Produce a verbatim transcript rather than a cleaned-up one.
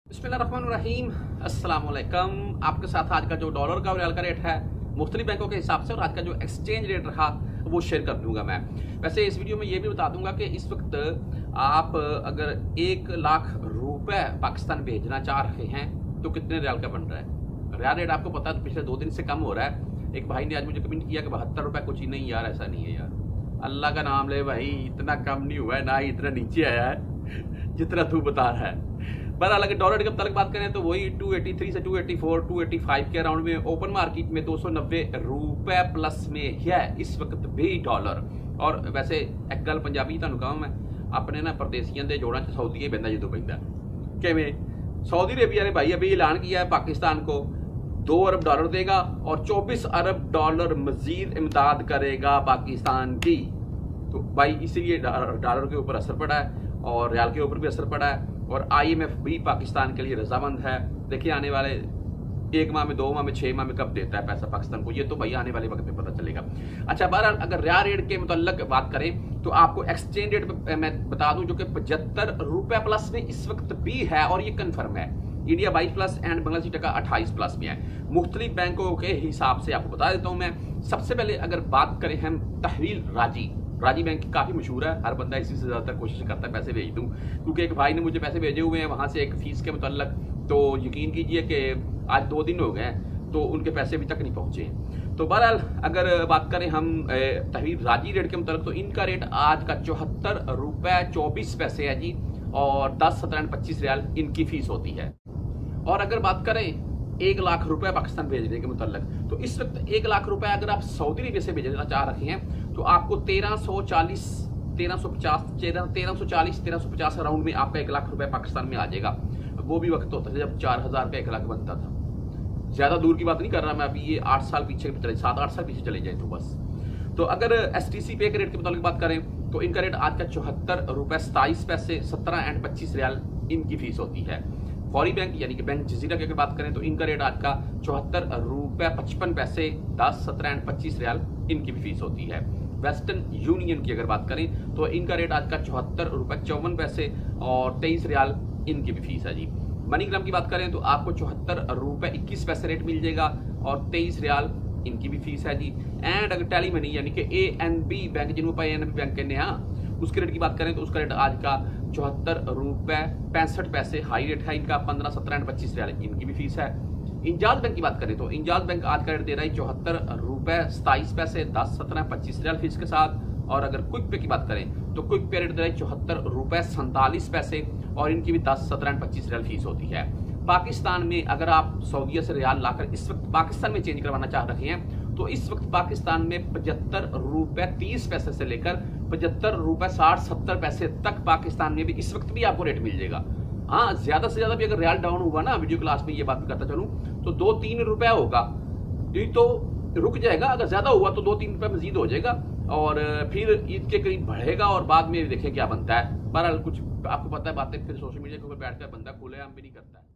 बिस्मिल्लाहिर्रहमानिर्रहीम, अस्सलाम वालेकुम। आपके साथ आज का जो डॉलर का और रियाल का रेट है मुख्तलिफ बैंकों के हिसाब से और आज का जो एक्सचेंज रेट रहा वो शेयर कर दूंगा मैं। वैसे इस वीडियो में ये भी बता दूंगा कि इस वक्त आप अगर एक लाख रुपए पाकिस्तान भेजना चाह रहे हैं तो कितने रियाल का बन रहा है। रियाल रेट आपको पता है तो पिछले दो दिन से कम हो रहा है। एक भाई ने आज मुझे कमेंट किया कि बहत्तर रुपये कुछ ही नहीं यार, ऐसा नहीं है यार, अल्लाह का नाम ले भाई, इतना कम नहीं हुआ है, ना ही इतना नीचे आया है जितना तू बता रहा है। बहरहाल अगर डॉलर के तक बात करें तो वही दो सौ तिरासी से दो सौ चौरासी, दो सौ पचासी के अराउंड में ओपन मार्केट में दो सौ नब्बे रुपए प्लस में है इस वक्त भी डॉलर। और वैसे एक गल पंजाबी तुहानूं कहां मैं, अपने ना परदेसियों के जोड़ों च सऊदी ही बंदा जो पैंदा किवें। सऊदी अरेबिया ने भाई अभी ऐलान किया है पाकिस्तान को दो अरब डॉलर देगा और चौबीस अरब डॉलर मजीद इमदाद करेगा पाकिस्तान की। तो भाई इसीलिए डॉलर के ऊपर असर पड़ा है और रियाल के ऊपर भी असर पड़ा है और आई एम एफ भी पाकिस्तान के लिए रजामंद है। देखिए आने वाले एक माह में, दो माह में, छह माह में कब देता है पैसा पाकिस्तान को, ये तो भाई आने वाले वक्त में पता चलेगा। अच्छा बहरहाल अगर रियाल रेट के मुतल्लक बात करें तो आपको एक्सचेंज रेट मैं बता दूं जो कि पचहत्तर रुपए प्लस में इस वक्त भी है और ये कन्फर्म है। इंडिया बाईस प्लस एंड बांग्लादेशी टका अट्ठाईस प्लस में है। मुख्तलिफ बैंकों के हिसाब से आपको बता देता हूं मैं। सबसे पहले अगर बात करें हम तहवील राजी राजी बैंक काफ़ी मशहूर है, हर बंदा इसी से ज़्यादातर कोशिश करता है पैसे भेज दूं, क्योंकि एक भाई ने मुझे पैसे भेजे हुए हैं वहाँ से एक फ़ीस के मुतल्लक, तो यकीन कीजिए कि आज दो दिन हो गए हैं तो उनके पैसे अभी तक नहीं पहुँचे हैं। तो बहरहाल अगर बात करें हम तहवील राजी रेट के मुतल्लक तो इनका रेट आज का चौहत्तर रुपये चौबीस पैसे है जी और दस सत्रह पच्चीस रियाल इनकी फ़ीस होती है। और अगर बात करें एक लाख रुपए पाकिस्तान भेजने के मुतल्लक तो इस वक्त एक लाख रुपए अगर आप सऊदी अरबिया से भेजना चाह रहे हैं तो आपको तेरह सौ चालीस तेरह सौ पचास तेरह सौ चालीस तेरह सौ पचास राउंड में आपका एक लाख रुपए पाकिस्तान में आ जाएगा। वो भी वक्त होता था जब चार हजार का एक लाख बनता था। ज्यादा दूर की बात नहीं कर रहा मैं, अभी ये आठ साल पीछे चले, सात आठ साल पीछे चले जाए तो बस। तो अगर एस टी सी पे के रेट के मुताबिक बात करें तो इनका रेट आज का चौहत्तर रुपए सताईस पैसे सत्रह एंड पच्चीस रियाल इनकी फीस होती है। फौरी बैंक यानी कि बैंक जजीरा की अगर बात करें तो इनका रेट आज का चौहत्तर रुपए पचपन पैसे दस सत्रह एंड पच्चीस रियाल इनकी भी फीस होती है। वेस्टर्न यूनियन की अगर बात करें तो इनका रेट आज का चौहत्तर रुपए चौवन पैसे और तेईस रियाल इनकी भी फीस है जी। मनीग्राम की बात करें तो आपको चौहत्तर रुपए इक्कीस पैसे रेट मिल जाएगा और तेईस रियाल इनकी भी फीस है जी। एंड अगर टेली मनी यानी कि ए एन बी बैंक जिन्होंने ए एन बी बैंक कहने हैं उसके रेट की बात करें तो उसका रेट आज का चौहत्तर रुपए पैंसठ पैसे हाई रेट है इनका, पंद्रह सत्रह एंड पच्चीस रियाल इनकी भी फीस है। इंजाज बैंक की बात करें तो इंजाज बैंक आज का रेट दे रहा है चौहत्तर रुपए सताईस पैसे दस सत्रह पच्चीस रियाल फीस के साथ। और अगर क्विक पे की बात करें तो क्विक पे रेट दे रहा है चौहत्तर रुपए सैंतालीस पैसे और इनकी भी दस सत्रह एंड पच्चीस रियाल फीस होती है। पाकिस्तान में अगर आप सऊदीया से रियाल लाकर इस वक्त पाकिस्तान में चेंज करवाना चाह रहे हैं तो इस वक्त पाकिस्तान में पचहत्तर रुपए तीस पैसे से लेकर पचहत्तर रुपए साठ सत्तर पैसे तक पाकिस्तान में भी इस वक्त भी आपको रेट मिल जाएगा। हाँ ज्यादा से ज्यादा भी अगर रियाल डाउन हुआ ना, वीडियो क्लास में ये बात करता चलूं तो दो तीन रुपए होगा, नहीं तो रुक जाएगा। अगर ज्यादा हुआ तो दो तीन रुपए मजीद हो जाएगा और फिर ईद के करीब बढ़ेगा और बाद में देखें क्या बनता है। बहरहाल कुछ आपको पता है बातें फिर सोशल मीडिया के ऊपर बैठकर बंदा खुले आम भी नहीं करता है।